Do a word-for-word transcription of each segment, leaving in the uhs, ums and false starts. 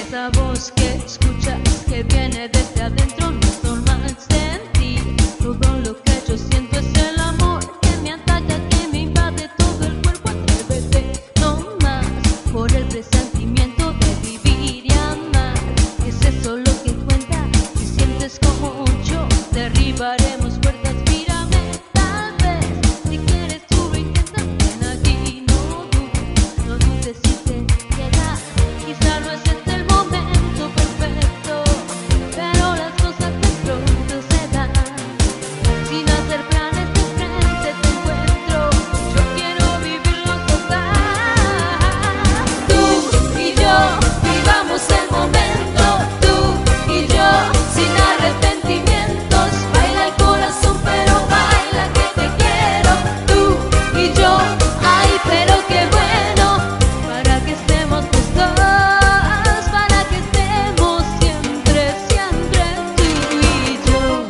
esa voz que escuchas, que viene desde adentro, no es normal sentir. Todo lo que yo siento es el amor que me ataca, que me invade todo el cuerpo. Atrévete, no más, por el presentimiento de vivir y amar. Es eso lo que cuenta, si sientes como yo, derribaremos puertas, mírame, tal vez. Si quieres tú lo intentas, ven aquí, no dudes, no dudes si te quedas. Quizá no es este el momento perfecto, pero las cosas de pronto se dan. Sin hacer planes de frente te encuentro, yo quiero vivirlo total. Tú y yo, vivamos el momento, tú y yo, sin arrepentimientos. Baila el corazón, pero baila que te quiero. Tú y yo, ay, pero qué bueno, para que estemos los dos, para que estemos siempre, siempre tú y yo.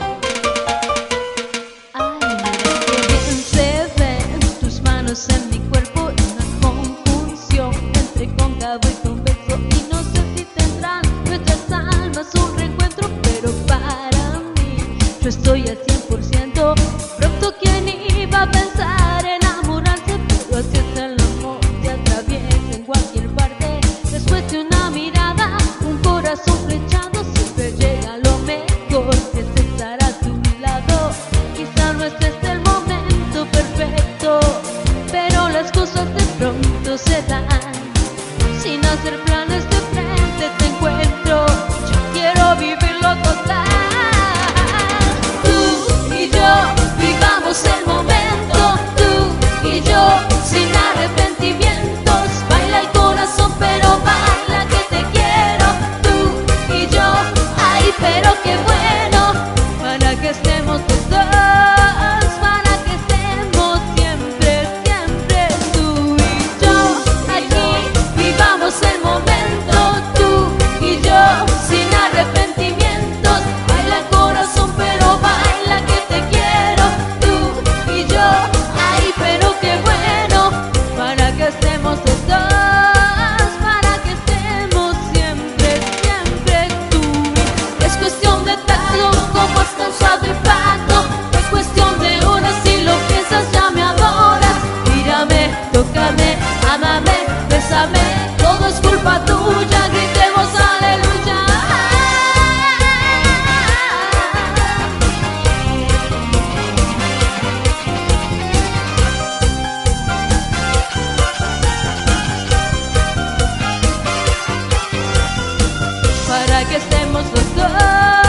Ay, qué bien se ven tus manos en mi cuerpo, una confusión entre cóncavo y convexo, y no sé si tendrán nuestras almas un reencuentro, pero para mí yo estoy al cien por ciento. Pronto quién iba a pensar enamorarse, pero así es el amor, te atraviesa en cualquier parte. Después de una mirada, un corazón flechado, siempre llega lo mejor, que es estar a tu lado. Quizá no este es el momento perfecto, pero las cosas de pronto se dan. Sin hacer planes de frente te encuentro, yo quiero vivirlo total. Tú y yo, vivamos el momento, tú y yo, sin arrepentimientos. Baila el corazón, pero baila que te quiero. Tú y yo, ay, pero qué bueno, para que estemos los dos, para que estemos siempre, siempre tú y yo. Aquí vivamos el momento, tú y yo, sin arrepentimientos. Baila el corazón, pero baila que te quiero. Tú y yo, ay, pero qué bueno, para que estemos los dos, para que estemos siempre, siempre tú. Es cuestión de tacto, como has causado impacto. Es cuestión de horas, si lo piensas ya me adoras. Mírame, tócame, ámame, bésame, todo es culpa tuya, gritemos aleluya. Para que estemos los dos.